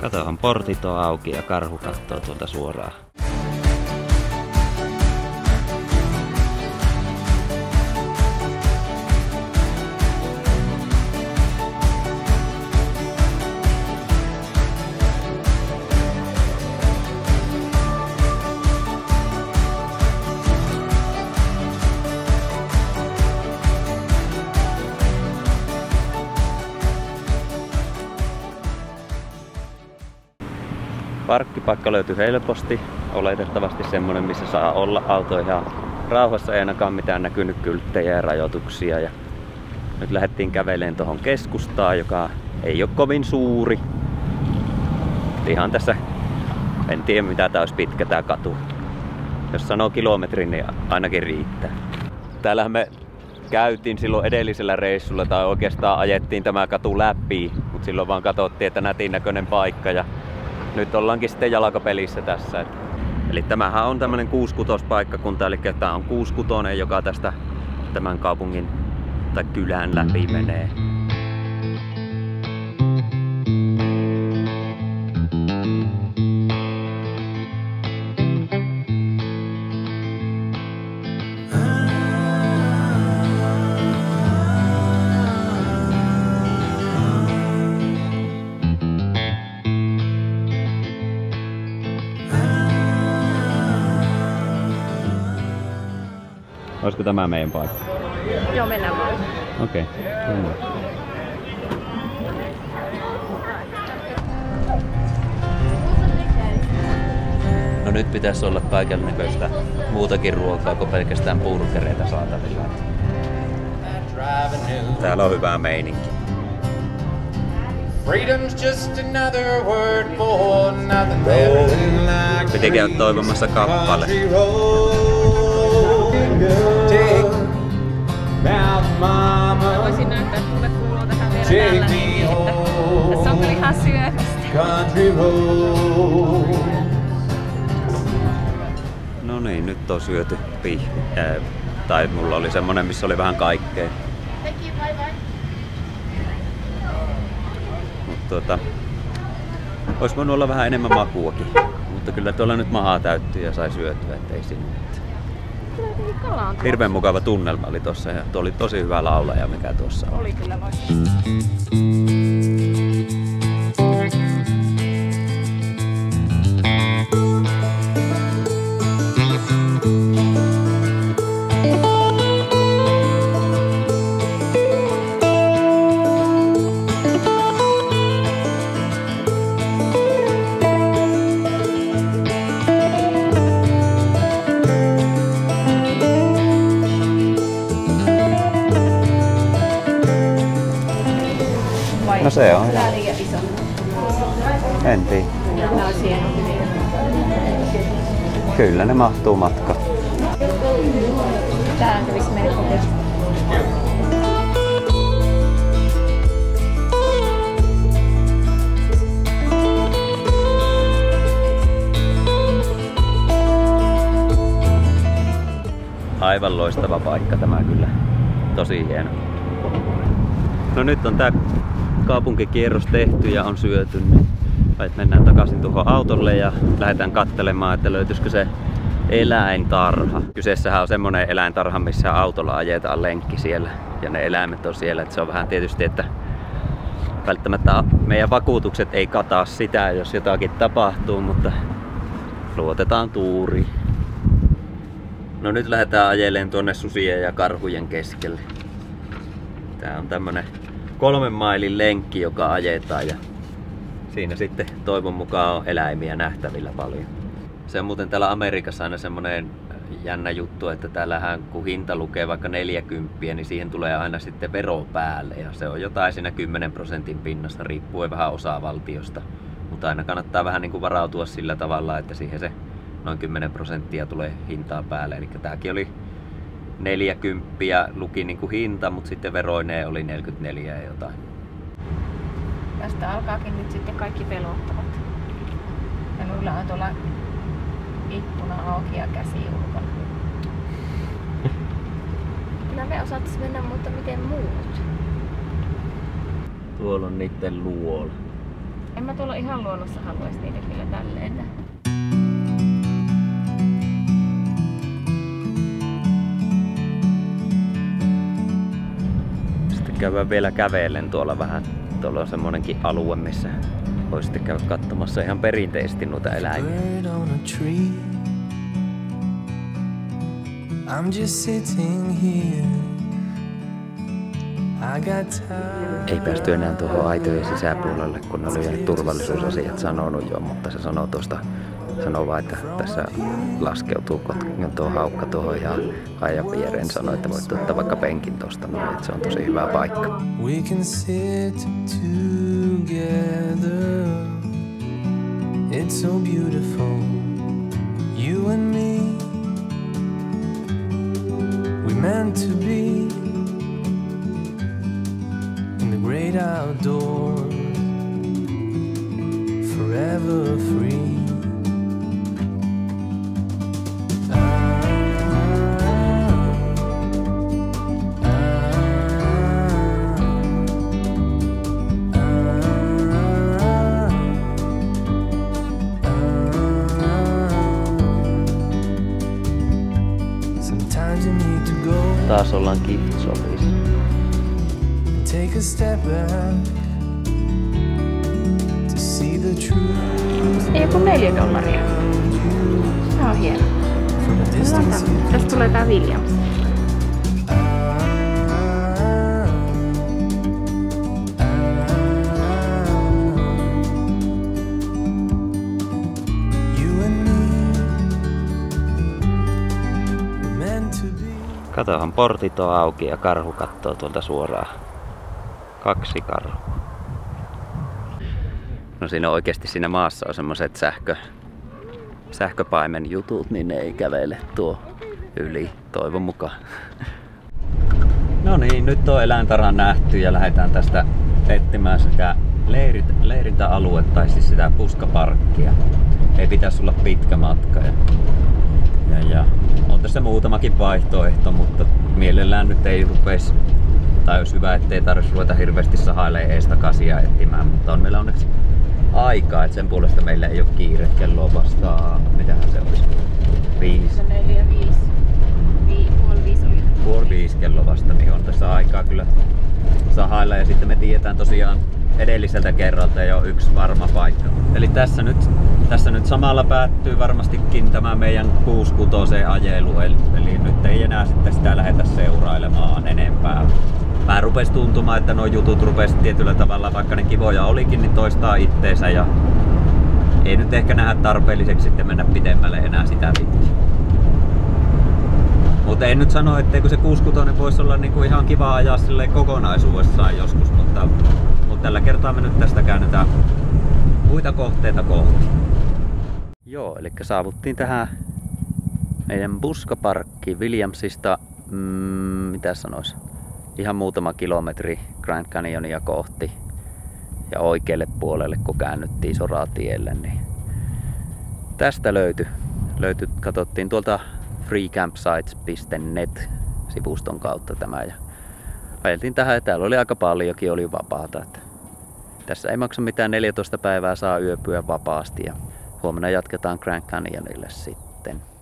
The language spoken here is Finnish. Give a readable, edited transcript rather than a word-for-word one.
Katohan, portit on auki ja karhu kattoo tuolta suoraan. Parkkipaikka löytyy helposti, oletettavasti semmonen, missä saa olla auto ihan rauhassa, ei ainakaan mitään näkynyt kylttejä ja rajoituksia. Ja nyt lähdettiin käveleen tuohon keskustaan, joka ei ole kovin suuri. Ihan tässä, en tiedä mitä tää olisi pitkä tää katu. Jos sanoo kilometrin, niin ainakin riittää. Täällähän me käytiin silloin edellisellä reissulla, tai oikeastaan ajettiin tämä katu läpi, mutta silloin vaan katsottiin, että nätin näköinen paikka. Ja nyt ollaankin sitten jalkapelissä tässä. Eli tämähän on tämmönen 66-paikkakunta, eli tää on 66, joka tästä tämän kaupungin tai kylän läpi menee. Olisiko tämä meidän paikka? Joo, mennään vaan. Okei. No nyt pitäisi olla kaikennäköistä muutakin ruokaa kuin pelkästään burgereita saatavilla. Täällä on hyvää meininki. Piti käydä toivomassa kappale. Mä voisin näyttää, että mulle kuuluu tähän vielä tällainen, että tässä on kyllä ihan syömistä. No niin, nyt on syöty tai mulla oli semmonen, missä oli vähän kaikkea. Mutta ois voinut olla vähän enemmän makuakin. Mutta kyllä tuolla nyt mahaa täyttyi ja sai syötyä, ettei sinne. Hirveän mukava tunnelma oli tossa ja tuo oli tosi hyvä laulaja, mikä tuossa oli. Oli kyllä vaikka. No se on. Tää on liian iso. En tiedä. Nää on siellä. Kyllä ne mahtuu matkaan. Tää kävisi meidän kokeesta. Aivan loistava paikka tämä kyllä. Tosi hieno. No nyt on tää kaupunkikierros tehty ja on syöty. Nyt mennään takaisin tuohon autolle ja lähdetään katselemaan, että löytyisikö se eläintarha. Kyseessähän on semmonen eläintarha, missä autolla ajetaan lenkki siellä ja ne eläimet on siellä. Että se on vähän tietysti, että välttämättä meidän vakuutukset ei kataa sitä, jos jotakin tapahtuu, mutta luotetaan tuuriin. No nyt lähdetään ajeleen tuonne susien ja karhujen keskelle. Tää on tämmönen 3 mailin lenkki, joka ajetaan ja siinä sitten toivon mukaan on eläimiä nähtävillä paljon. Se on muuten täällä Amerikassa aina semmonen jännä juttu, että täällähän kun hinta lukee vaikka 40, niin siihen tulee aina sitten vero päälle ja se on jotain siinä 10% pinnasta, riippuen vähän osavaltiosta. Mutta aina kannattaa vähän niin kuin varautua sillä tavalla, että siihen se noin 10% tulee hintaa päälle. Eli tääkin oli 40 luki niin kuin hinta, mutta sitten veroineen oli 44 ja jotain. Tästä alkaakin nyt sitten kaikki pelottavat. Ja noilla on tuolla ikkuna auki ja käsi ulkona. Kyllä me osattais mennä, mutta miten muut? Tuolla on niitten luola. En mä tuolla ihan luonnossa haluaisi niitä kyllä tälleen nähdä. Sitten käydään vielä kävellen tuolla vähän. Tuolla on semmonenkin alue, missä voi sitten käydä katsomassa ihan perinteisesti noita eläimiä. Ei päästy enää tuohon aitojen sisäpuolelle, kun ne oli turvallisuusasiat sanonut jo, mutta se sanoo vaan, että tässä laskeutuu tuo haukka tuohon ihan ajan viereen. Sanoi, että voit ottaa vaikka penkin tosta, no, että se on tosi hyvä paikka. We can sit together. It's so beautiful, you and me. We meant to be in the great outdoors, forever free. Taas ollaan gift shopissa. Take a step back to see the truth. Ei joku $4. Se on hieno. Tästä tulee tää Williams. Katohan, portit on auki ja karhu kattoo tuolta suoraan. 2 karhua. No siinä oikeesti siinä maassa on semmoset sähköpaimen jutut, niin ne ei kävele tuo yli, toivon mukaan. No niin, nyt on eläintarha nähty ja lähdetään tästä etsimään sitä leirintäaluetta, tai siis sitä puskaparkkia. Ei pitäisi olla pitkä matka. Ja on tässä muutamakin vaihtoehto, mutta mielellään nyt ei rupeisi, tai olisi hyvä, ettei tarvitsisi ruveta hirveästi sahailemaan eestakasia etsimään, mutta on meillä onneksi aikaa, että sen puolesta meillä ei ole kiire. Kello on vasta, mitähän se olisi? 5. 4:30 kello vasta, niin on tässä aikaa kyllä sahailla, ja sitten me tiedetään tosiaan edelliseltä kerralta jo yksi varma paikka. Eli tässä nyt samalla päättyy varmastikin tämä meidän 66 ajelu, eli nyt ei enää sitten sitä lähdetä seurailemaan enempää. Mä rupesi tuntumaan, että nuo jutut rupesi tietyllä tavalla, vaikka ne kivoja olikin, niin toistaa itteensä, ja ei nyt ehkä nähdä tarpeelliseksi sitten mennä pidemmälle enää sitä pitkin. Mutta en nyt sano, etteikö se 66 voisi olla niinku ihan kiva ajaa silleen kokonaisuudessaan joskus, mutta tällä kertaa me nyt tästä käännytään muita kohteita kohti. Joo, eli saavuttiin tähän meidän puskaparkkiin Williamsista, mitä sanois, ihan muutama kilometri Grand Canyonia kohti. Ja oikealle puolelle, kun käännyttiin soratielle, niin tästä löytyi, katsottiin tuolta freecampsites.net sivuston kautta tämä, ja ajeltiin tähän, ja täällä oli aika paljonkin, oli vapaata. Että tässä ei maksa mitään, 14 päivää saa yöpyä vapaasti, ja huomenna jatketaan Grand Canyonille sitten.